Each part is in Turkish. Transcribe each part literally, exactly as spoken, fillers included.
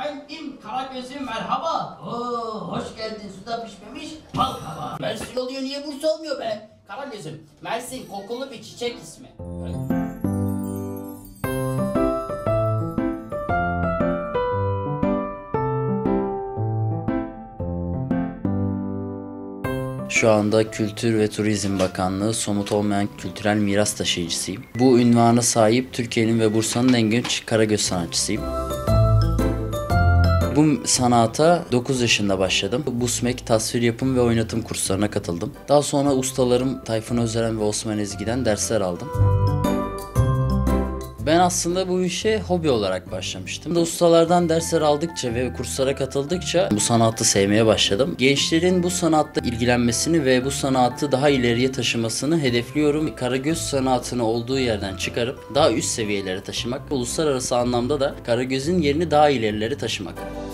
Efendim Karagöz'üm merhaba. Oo, hoş geldin, suda pişmemiş bal kabağı. Mersin oluyor, niye Bursa olmuyor be? Karagöz'üm, Mersin kokulu bir çiçek ismi. Şu anda Kültür ve Turizm Bakanlığı somut olmayan kültürel miras taşıyıcısıyım. Bu ünvana sahip Türkiye'nin ve Bursa'nın en genç Karagöz sanatçısıyım. Bu sanata dokuz yaşında başladım. Busmek, tasvir yapım ve oynatım kurslarına katıldım. Daha sonra ustalarım Tayfun Özeren ve Osman Ezgi'den dersler aldım. Ben aslında bu işe hobi olarak başlamıştım. Ustalardan dersler aldıkça ve kurslara katıldıkça bu sanatı sevmeye başladım. Gençlerin bu sanatla ilgilenmesini ve bu sanatı daha ileriye taşımasını hedefliyorum. Karagöz sanatını olduğu yerden çıkarıp daha üst seviyelere taşımak, uluslararası anlamda da Karagöz'ün yerini daha ilerilere taşımak.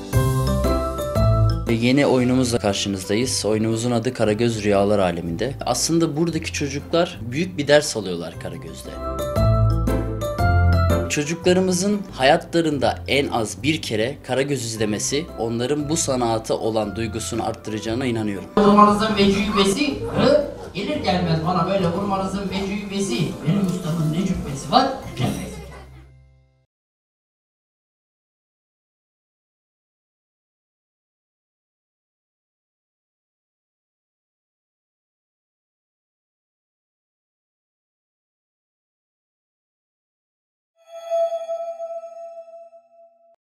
Yeni oyunumuzla karşınızdayız. Oyunumuzun adı Karagöz Rüyalar Aleminde. Aslında buradaki çocuklar büyük bir ders alıyorlar Karagöz'de. Çocuklarımızın hayatlarında en az bir kere Karagöz izlemesi onların bu sanata olan duygusunu arttıracağına inanıyorum. Vurmanızın vecübesi, hı? Gelir gelmez bana böyle vurmanızın vecübesi. Benim ustamın ne cübbesi var?